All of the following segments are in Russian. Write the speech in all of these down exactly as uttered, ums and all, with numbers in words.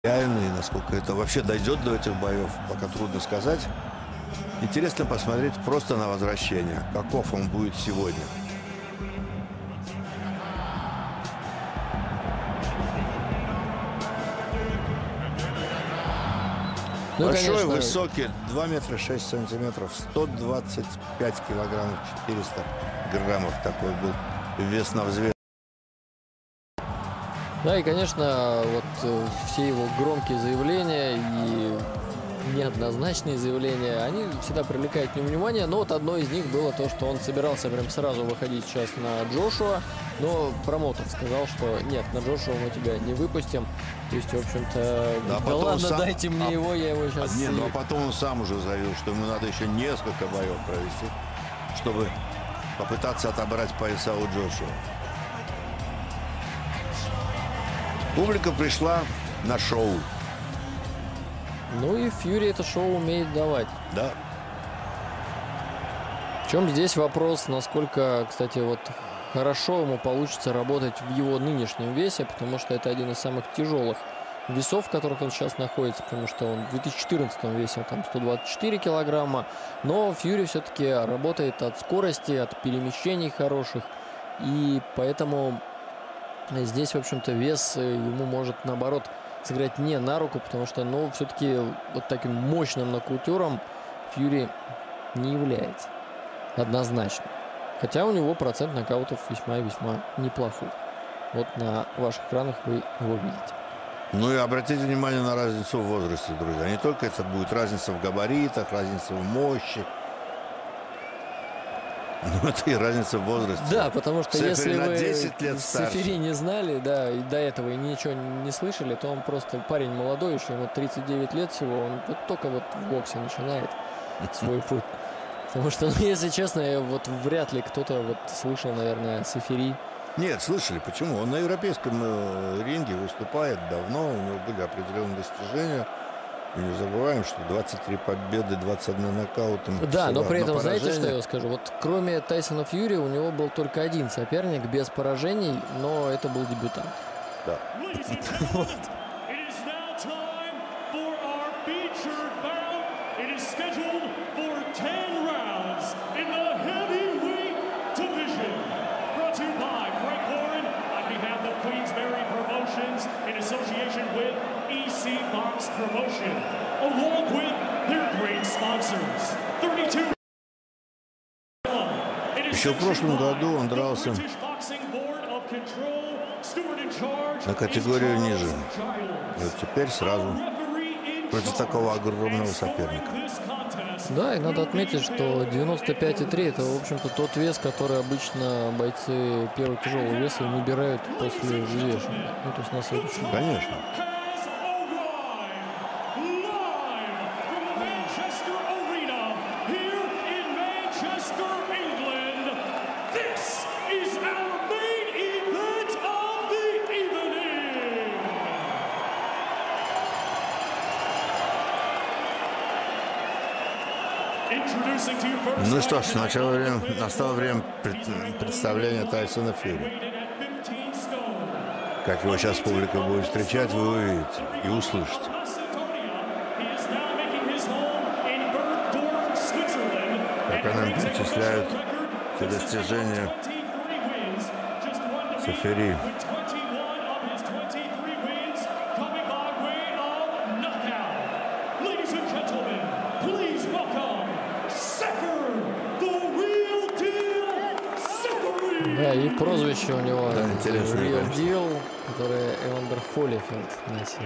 реально, и насколько это вообще дойдет до этих боев, пока трудно сказать. Интересно посмотреть просто на возвращение, каков он будет сегодня. Ну, большой, конечно, высокий, два метра шесть сантиметров, сто двадцать пять килограммов, четыреста граммов. Такой был вес на взвес. Да, и, конечно, вот э, все его громкие заявления и неоднозначные заявления, они всегда привлекают к нему внимание. Но вот одно из них было то, что он собирался прям сразу выходить сейчас на Джошуа, но промоутер сказал, что нет, на Джошуа мы тебя не выпустим. То есть, в общем-то, да, да ладно, сам... дайте мне а... его, я его сейчас... А, нет, ну а потом он сам уже заявил, что ему надо еще несколько боев провести, чтобы попытаться отобрать пояса у Джошуа. Публика пришла на шоу. Ну и Фьюри это шоу умеет давать. Да. В чем здесь вопрос, насколько, кстати, вот хорошо ему получится работать в его нынешнем весе, потому что это один из самых тяжелых весов, в которых он сейчас находится, потому что он в две тысячи четырнадцатом весил там сто двадцать четыре килограмма, но Фьюри все-таки работает от скорости, от перемещений хороших, и поэтому здесь, в общем-то, вес ему может, наоборот, сыграть не на руку, потому что, ну, все-таки вот таким мощным нокаутером Фьюри не является. Однозначно. Хотя у него процент нокаутов весьма и весьма неплохой. Вот на ваших экранах вы его видите. Ну и обратите внимание на разницу в возрасте, друзья. Не только это будет разница в габаритах, разница в мощи. Ну, это и разница в возрасте. Да, потому что Сефери если на вы десять лет Сефери не знали, да, и до этого и ничего не слышали, то он просто парень молодой, еще ему тридцать девять лет всего, он вот только вот в боксе начинает свой путь. Потому что, ну, если честно, вот вряд ли кто-то вот слышал, наверное, Сефери. Нет, слышали. Почему? Он на европейском э, ринге выступает давно, у него были определенные достижения. И не забываем, что двадцать три победы, двадцать один нокаутом. Да, но при этом, знаете, что я скажу? Вот кроме Тайсона Фьюри у него был только один соперник без поражений, но это был дебютант. Да. Promotion, along with their great sponsors. thirty-two. Еще в прошлом году он дрался на категорию ниже. И вот теперь сразу против такого огромного соперника. Да, и надо отметить, что девяносто пять и три это, в общем-то, тот вес, который обычно бойцы первого тяжелого веса набирают после взвешивания. Ну, то есть на следующий день. Конечно. Ну что ж, начало время, настало время пред, представления Тайсона Фьюри. Как его сейчас публика будет встречать, вы увидите и услышите. Как нам перечисляют все достижения Сефери. Да, и прозвище у него да, Real Deal, которое Эвандер Холлифилд носил.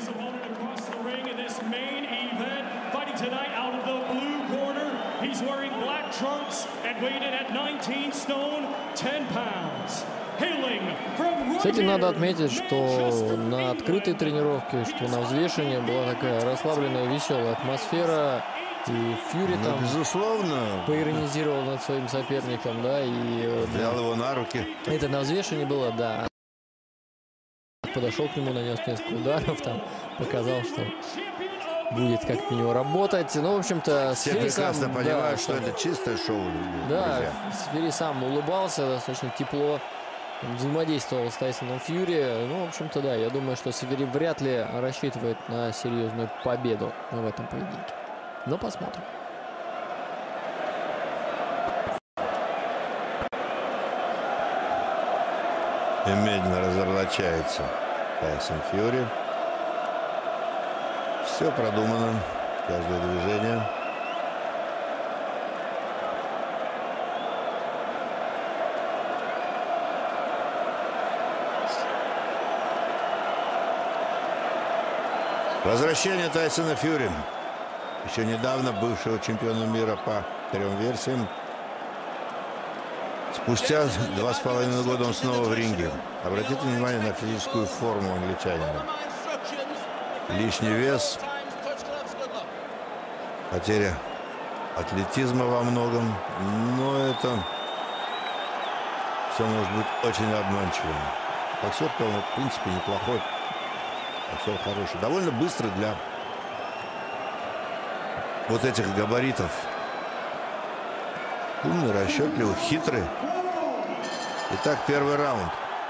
Кстати, надо отметить, что на открытой тренировке, что на взвешивании была такая расслабленная, веселая атмосфера. И Фьюри ну, там, безусловно, поиронизировал над своим соперником, да, и взял его на руки. Это на взвешивании было, да. Подошел к нему, нанес несколько ударов, там показал, что будет как на него работать. Ну, в общем-то, все прекрасно сам, понимают, да, что сам, это чистое шоу. Да, Сефери сам улыбался достаточно тепло. взаимодействовал с Тайсоном Фьюри. Ну, в общем-то, да, я думаю, что Сефери вряд ли рассчитывает на серьезную победу в этом поединке. Но посмотрим. И медленно разоблачается Тайсон Фьюри. Все продумано, каждое движение. Возвращение Тайсона Фьюри, еще недавно бывшего чемпиона мира по трем версиям. Спустя два с половиной года он снова в ринге. Обратите внимание на физическую форму англичанина. Лишний вес, потеря атлетизма во многом, но это все может быть очень обманчивым. Боксер-то он, в принципе, неплохой. Боксер хороший. Довольно быстро для вот этих габаритов. Умный, расчетливый, хитрый. Итак, первый раунд.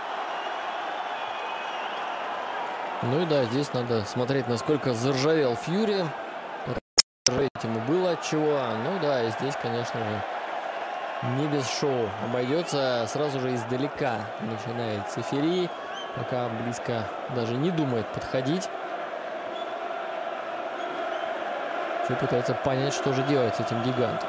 Ну и да, здесь надо смотреть, насколько заржавел Фьюри. Ржаветь ему было от чего. Ну да, и здесь, конечно же, не без шоу обойдется. Сразу же издалека начинает Сефери. Пока близко даже не думает подходить. Все пытается понять, что же делать с этим гигантом.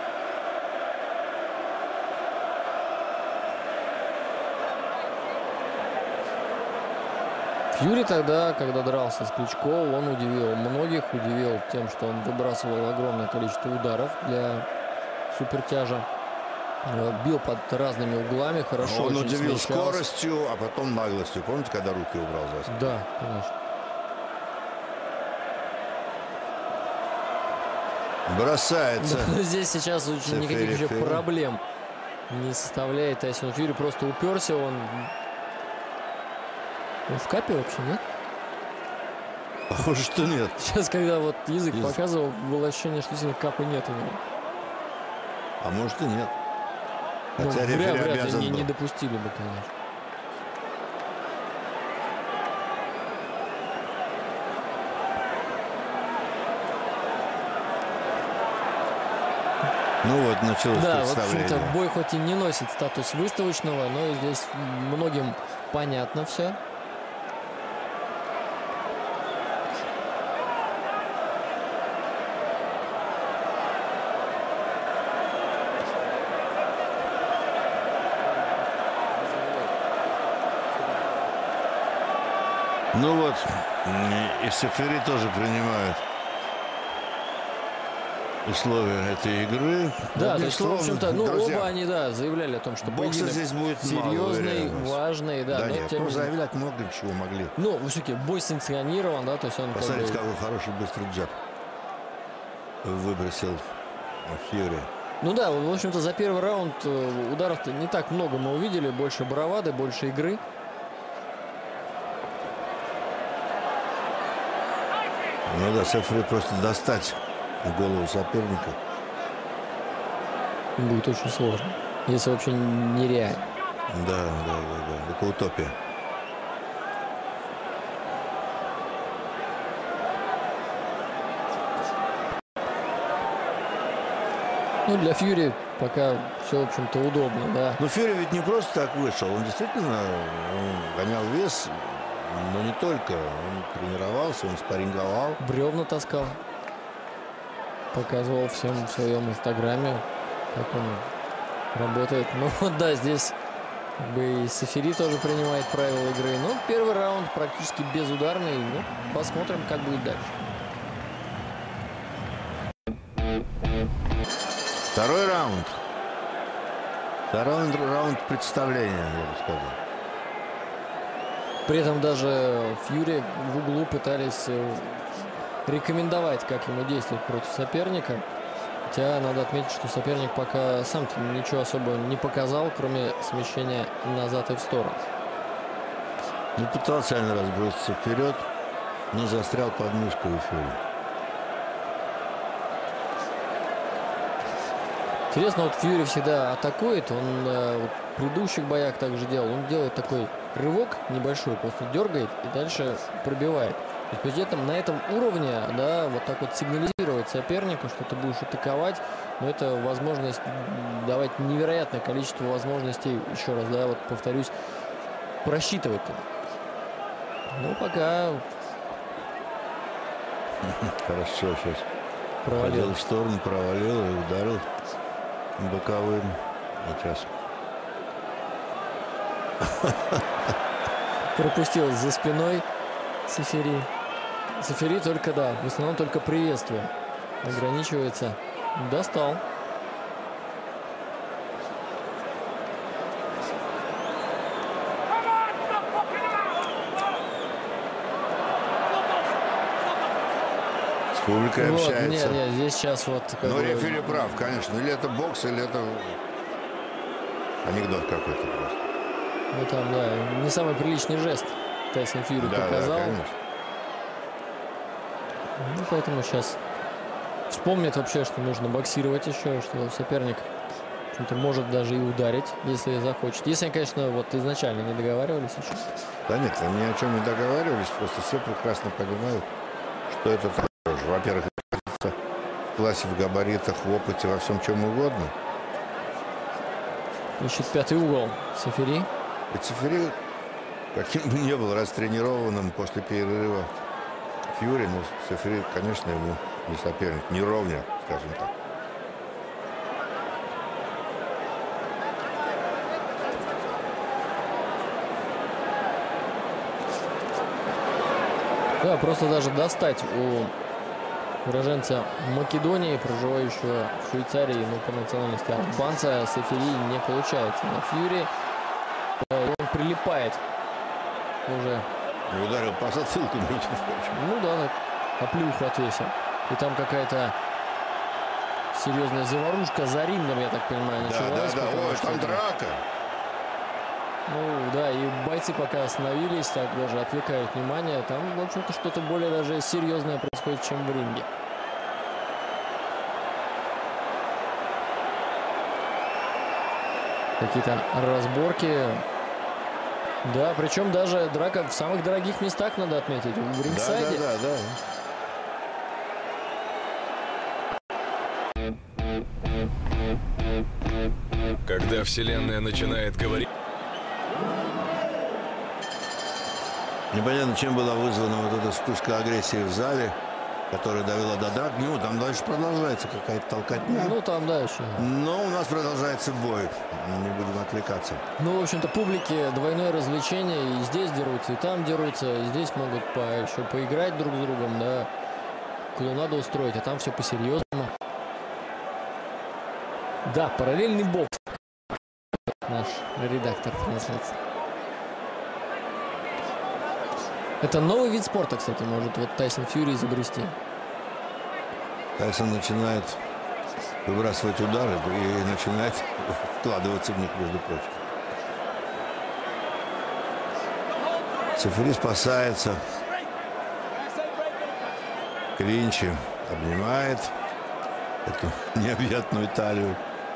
Фьюри тогда, когда дрался с Кличко, он удивил многих, удивил тем, что он выбрасывал огромное количество ударов для супертяжа. Бил под разными углами, хорошо. Он удивил смещался. скоростью, а потом наглостью. Помните, когда руки убрал за спину? Да, конечно. Бросается. Да, здесь сейчас очень Сефери никаких еще Фьюри. проблем не составляет Тайсон Фьюри. Просто уперся он. Он в капе вообще, нет? Похоже, что нет. Сейчас, когда вот язык Язык. показывал, было ощущение, что действительно капы нет у него. А может и нет. Ну, Хотя вряд, рефери вряд ли обязан не, был. не допустили бы, конечно. Ну вот, началось Да, в представление. общем-то, бой хоть и не носит статус выставочного, но здесь многим понятно все. Ну вот, и Сефери тоже принимает условия этой игры. Да, Одним то есть, в словом, общем-то, ну, друзья, оба они, да, заявляли о том, что бокса поединок здесь будет мало, серьезный, уверяю вас. важный, да. Да но нет, тем ну не менее- заявлять много чего могли. Ну, все-таки бой санкционирован, да, то есть он как Посмотрите, бы- какой хороший быстрый джаб выбросил Фьюри. Ну да, в общем-то, за первый раунд э, ударов-то не так много мы увидели, больше бравады, больше игры. Ну да, Сефери просто достать голову соперника. Будет очень сложно, если вообще нереально. Да, да, да, да. Это утопия. Ну, для Фьюри пока все, в общем-то, удобно, да. Но Фьюри ведь не просто так вышел. Он действительно он гонял вес, но не только. Он тренировался, он спарринговал. Бревна таскал. Показывал всем в своем инстаграме, как он работает. Ну вот да, здесь как бы и Сефери тоже принимает правила игры. Ну, первый раунд практически безударный. Ну, посмотрим, как будет дальше. Второй раунд. Второй раунд представления, я бы сказал. При этом даже Фьюри в углу пытались э, рекомендовать, как ему действовать против соперника. Хотя надо отметить, что соперник пока сам-то ничего особо не показал, кроме смещения назад и в сторону. Не пытался один раз броситься вперед, но застрял под мышкой у Фьюри. Интересно, вот Фьюри всегда атакует, он э, вот в предыдущих боях также делал. Он делает такой рывок небольшой, просто дергает и дальше пробивает. То есть при этом на этом уровне, да, вот так вот сигнализировать сопернику, что ты будешь атаковать, но это возможность давать невероятное количество возможностей, еще раз, да, вот повторюсь, просчитывать. Ну, пока... Хорошо сейчас. Провалил. Ходил в сторону, провалил и ударил боковым. Вот сейчас. Пропустил за спиной Сефери. Сефери только, да, в основном только приветствие. Ограничивается. Достал. С публикой Вот, общается. нет, нет, здесь сейчас вот... как Но бы- рефери прав, конечно. Или это бокс, или это анекдот какой-то просто. Ну там, да, не самый приличный жест Тайсон Фьюри Да, да, показал. конечно. Ну, поэтому сейчас вспомнит вообще, что нужно боксировать еще, что соперник в общем-то, может даже и ударить, если захочет. Если они, конечно, вот изначально не договаривались еще. Да нет, они ни о чем не договаривались, просто все прекрасно понимают, что это такое. Во-первых, в классе, в габаритах, в опыте, во всем чем угодно. Ищет пятый угол Сефери. И Сефери, каким бы ни был растренированным после перерыва Фьюри, ну, Сефери, конечно, ему не соперник, не ровня, скажем так. Да, просто даже достать у уроженца Македонии, проживающего в Швейцарии, ну, по национальности албанца, Сефери не получается. На Фьюри э, он прилипает уже. И ударил по затылку, между прочим. Ну да, так, оплюху отвесил. И там какая-то серьезная заварушка за рингом, я так понимаю, Да, началась. да, да, потому ой, что там это- драка. Ну да, и бойцы пока остановились, так даже отвлекают внимание. Там, в общем-то, что-то более даже серьезное происходит, чем в ринге. Какие-то разборки. Да, причем даже драка в самых дорогих местах, надо отметить. В Да, рингсайде. да, да, да. Когда вселенная начинает говорить... Непонятно, чем была вызвана вот эта вспышка агрессии в зале, которая довела до драк. Ну, там дальше продолжается какая-то толкотня. Ну, там, да, еще. Но у нас продолжается бой. Не будем отвлекаться. Ну, в общем-то, публике двойное развлечение. И здесь дерутся, и там дерутся. И здесь могут по, еще поиграть друг с другом, да. Клоунаду устроить, а там все по-серьезному. Да, параллельный бокс. Наш редактор трансляции. Это новый вид спорта, кстати, может вот Тайсон Фьюри изобрести. Тайсон начинает выбрасывать удары и начинает вкладываться в них, между прочим. Сефери спасается. Клинчи обнимает эту необъятную талию.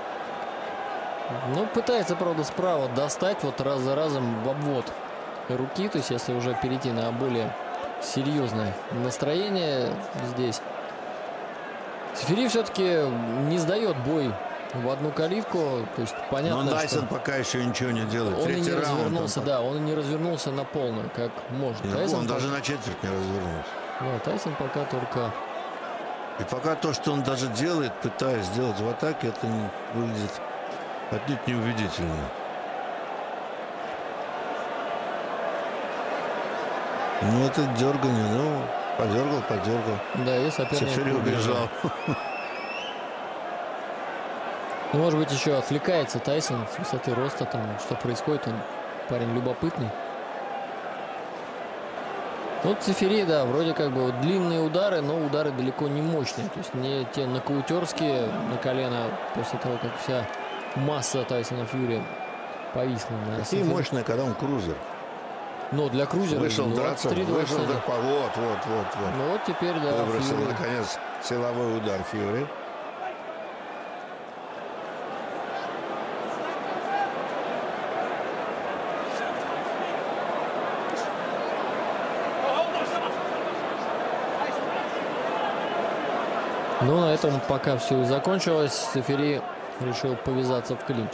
Ну, пытается, правда, справа достать вот раз за разом в обвод руки. То есть, если уже перейти на более серьезное настроение здесь. Сефери все-таки не сдает бой в одну калитку. То есть, понятно, Но Тайсон что пока еще ничего не делает. он и не Третий раунд. развернулся, он, да, он и не развернулся на полную, как может. не, Тайсон он пока- даже на четверть не развернулся. Да, Тайсон пока только... И пока то, что он даже делает, пытаясь сделать в атаке, это не выглядит отнюдь неубедительно. Ну, это дергание, ну, подергал, подергал. Да, и соперник Сефери убежал. Ну, может быть, еще отвлекается Тайсон с высоты роста, там, что происходит, он парень любопытный. Вот Сефери, да, вроде как бы вот длинные удары, но удары далеко не мощные. То есть не те нокаутерские на колено после того, как вся масса Тайсона Фьюри повисла на Такие Сефери. мощные, когда он крузер. Но для крузера Вышел драться, двадцать три вышел двадцать один. драться. Вот, вот, вот, вот. Ну вот теперь, да, Выбросил, Фьюри. наконец, силовой удар Фьюри. Но на этом пока все и закончилось. Сефери решил повязаться в клинч.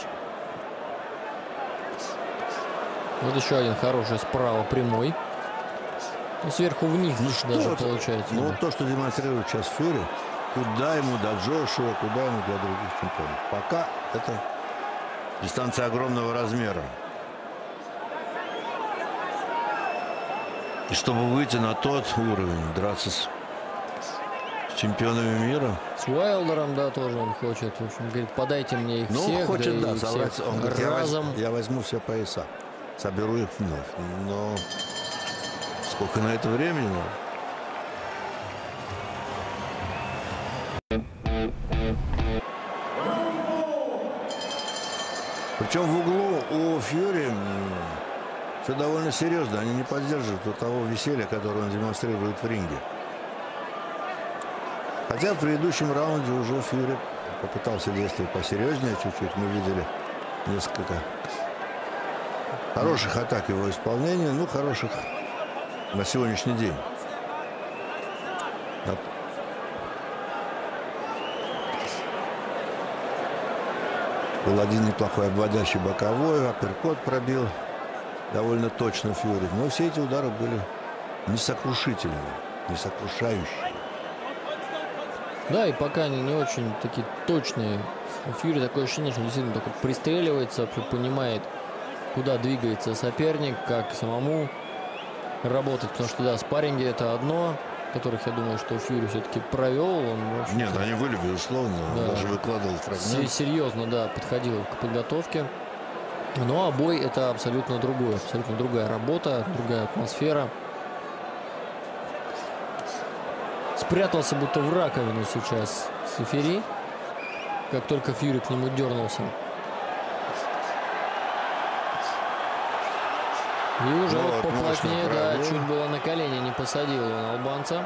Вот еще один хороший справа прямой. Ну, сверху вниз Ну, даже что, получается. ну, да. вот то, что демонстрирует сейчас Фьюри, куда ему до Джошуа, куда ему для других чемпионов. Пока это дистанция огромного размера. И чтобы выйти на тот уровень, драться с чемпионами мира. С Уайлдером, да, тоже он хочет. В общем, говорит, подайте мне их Ну, всех, хочет, да, да, и собрать. всех Он говорит, я, воз- разом. я возьму все пояса, соберу их вновь. Но сколько на это времени надо? Причем в углу у Фьюри все довольно серьезно. Они не поддерживают вот того веселья, которое он демонстрирует в ринге. Хотя в предыдущем раунде уже Фьюри попытался действовать посерьезнее чуть-чуть. Мы видели несколько хороших атак его исполнения. Ну, хороших на сегодняшний день. Был один неплохой обводящий боковой, апперкот пробил довольно точно Фьюри. Но все эти удары были несокрушительными, несокрушающие. Да, и пока они не очень такие точные. У Фьюри такое ощущение, что он действительно только пристреливается, вообще понимает, куда двигается соперник, как самому работать. Потому что, да, спарринги — это одно, которых, я думаю, что Фьюри все-таки провел. Он, в общем-то, Нет, они были, безусловно. Да. Он даже выкладывал се- фрагмент. серьезно, да, подходил к подготовке. Ну, а бой — это абсолютно другое, абсолютно другая работа, другая атмосфера. Спрятался будто в раковину сейчас Сефери, как только Фьюри к нему дернулся. И уже Ну, вот вот поплотнее, мощно да, пробил. чуть было на колени не посадил он албанца.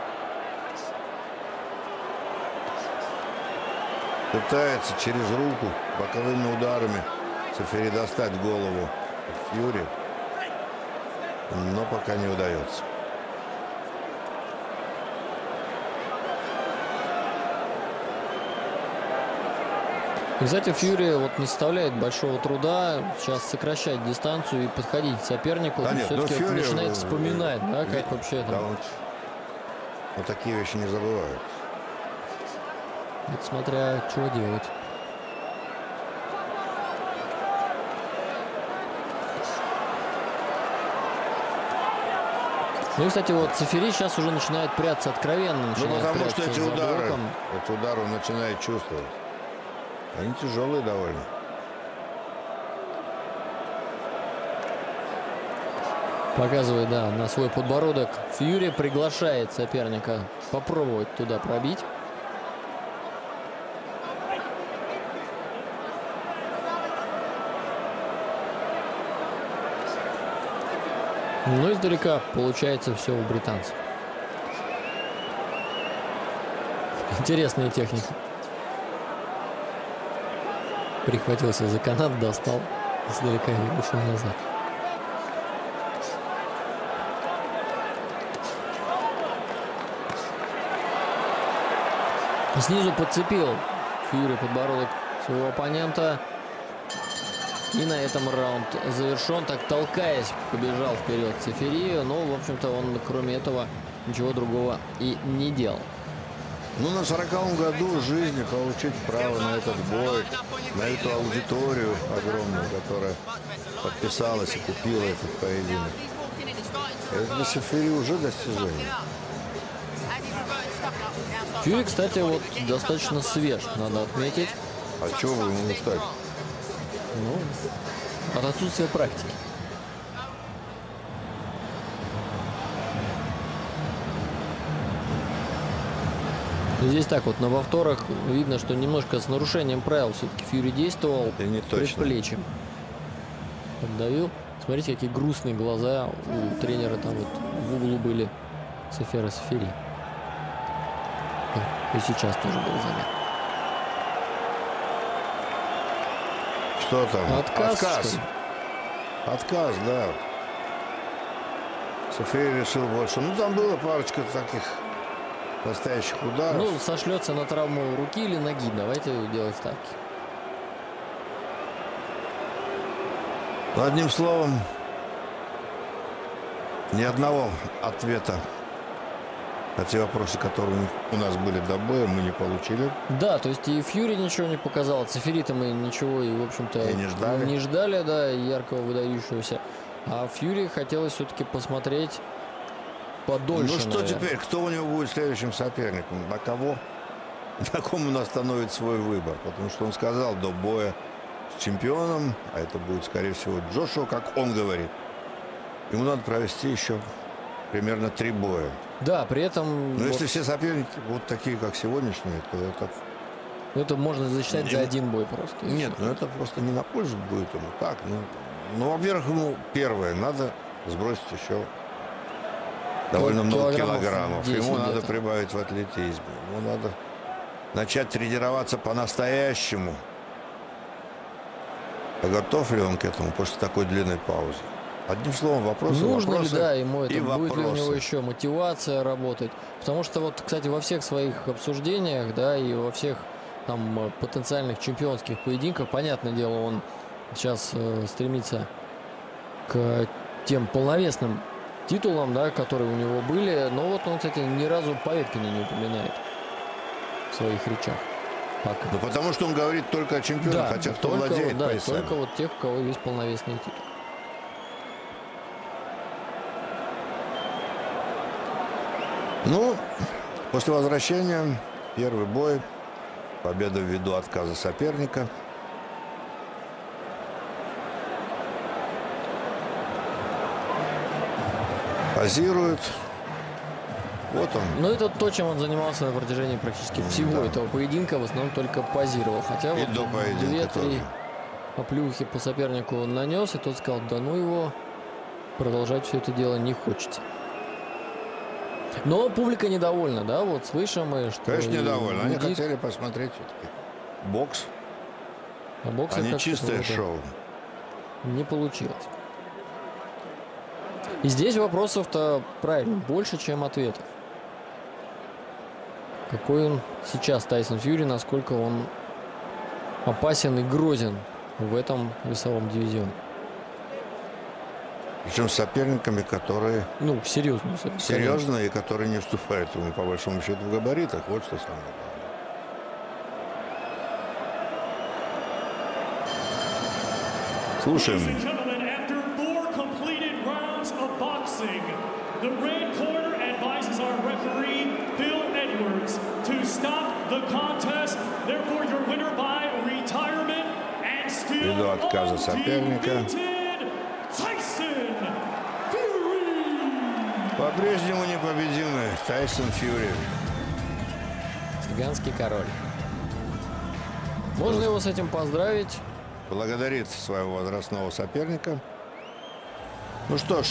Пытается через руку боковыми ударами Сефери достать голову Фьюри, но пока не удается. И, кстати, Фьюри вот не составляет большого труда сейчас сокращать дистанцию и подходить к сопернику. Да нет, но Все-таки Фьюри, начинает э, вспоминать, да, ведь- как вообще Да, там. он вот такие вещи не забывают. Это смотря что делать. Ну и, кстати, вот Сефери сейчас уже начинает прятаться откровенно. Ну, начинает потому что прятаться эти за удары, блоком. эти удары он начинает чувствовать. Они тяжелые довольно. Показывает, да, на свой подбородок. Фьюри приглашает соперника попробовать туда пробить. Но издалека получается все у британцев. Интересная техника. Прихватился за канат, достал издалека и вышел назад. Снизу подцепил Фьюри подбородок своего оппонента. И на этом раунд завершен. Так, толкаясь, побежал вперед Сефери. Но, в общем-то, он, кроме этого, ничего другого и не делал. Ну, на сороковом году жизни получить право на этот бой, на эту аудиторию огромную, которая подписалась и купила этот поединок. Это для Сефери уже достижение. Фьюри, кстати, вот достаточно свеж, надо отметить. А чего вы ему устать? Ну, от отсутствия практики. Здесь так вот на повторах видно, что немножко с нарушением правил все-таки Фьюри действовал. Это не точно. Предплечьем поддавил. Смотрите, какие грустные глаза у тренера там вот в углу были. Сефера Сефери. И сейчас тоже был заметно. Что там? Отказ, Отказ. что ли? Отказ, да. Сефери решил больше. Ну, там было парочка таких настоящих ударов. Ну, сошлется на травму руки или ноги. Давайте делать ставки. Но одним словом, ни одного ответа на те вопросы, которые у нас были до боя, мы не получили. Да, то есть и Фьюри ничего не показал, Циферита мы ничего и, в общем-то, И не ждали. не ждали, да, яркого, выдающегося. А Фьюри хотелось все-таки посмотреть подольше. Ну что наверное. теперь? Кто у него будет следующим соперником? На кого? На ком он остановит свой выбор? Потому что он сказал до боя с чемпионом, а это будет, скорее всего, Джошуа, как он говорит. Ему надо провести еще примерно три боя. Да, при этом... Но вот, если все соперники вот такие, как сегодняшние, то это... это можно засчитать Не- за один бой просто. и Нет, всё. ну это просто не на пользу будет ему. Так, ну, ну во-первых, ему первое, надо сбросить еще довольно много килограммов килограммов. десять Ему надо где-то. прибавить в атлетизме. Ему надо начать тренироваться по-настоящему. А готов ли он к этому после такой длинной паузы? Одним словом, вопросы, Нужно вопросы ли, да, ему это, и будет ли у него вопросы. еще мотивация работать. Потому что вот, кстати, во всех своих обсуждениях, да, и во всех там э, потенциальных чемпионских поединках, понятное дело, он сейчас э, стремится к тем полновесным титулам, да, которые у него были. Но вот он, кстати, ни разу Поветкина не упоминает в своих речах. Пока. Ну, потому что он говорит только о чемпионах, Да, хотя кто только, владеет вот, да, поясами. только вот тех, у кого есть полновесные титулы. Ну, после возвращения первый бой, победа ввиду отказа соперника. Позирует. Вот он. Но это то, чем он занимался на протяжении практически всего да. этого поединка. В основном только позировал. Хотя И вот до поединка две-три тоже. оплюхи по сопернику он нанес, и тот сказал, да ну его, продолжать все это дело не хочется. Но публика недовольна, да, вот слышим мы, что... Конечно, и недовольны. Они гудит, хотели посмотреть все-таки бокс, а бокса а не как-то чистое вот шоу. не получилось. И здесь вопросов-то, правильно, больше, чем ответов. Какой он сейчас, Тайсон Фьюри, насколько он опасен и грозен в этом весовом дивизионе. Причем с соперниками, которые Ну, серьезно. конечно. серьезные и которые не уступают ему, по большому счету, в габаритах. Вот что самое главное. Слушаем. Ladies and gentlemen, after four completed rounds of boxing, the red corner advises our referee, Phil Edwards, to stop the contest. Therefore, your winner by retirement and still Ввиду отказа соперника. undefeated, Tyson Fury. По-прежнему непобедимый Тайсон Фьюри. Цыганский король. Можно его с этим поздравить. Благодарит своего возрастного соперника. Ну что ж,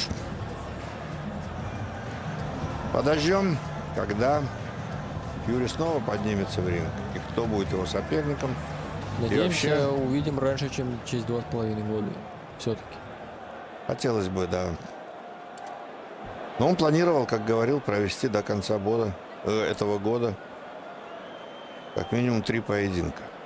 подождем, когда Фьюри снова поднимется в ринг. И кто будет его соперником. Надеемся, вообще- увидим раньше, чем через два с половиной года. Все-таки. Хотелось бы, да. Но он планировал, как говорил, провести до конца года, э, этого года как минимум три поединка.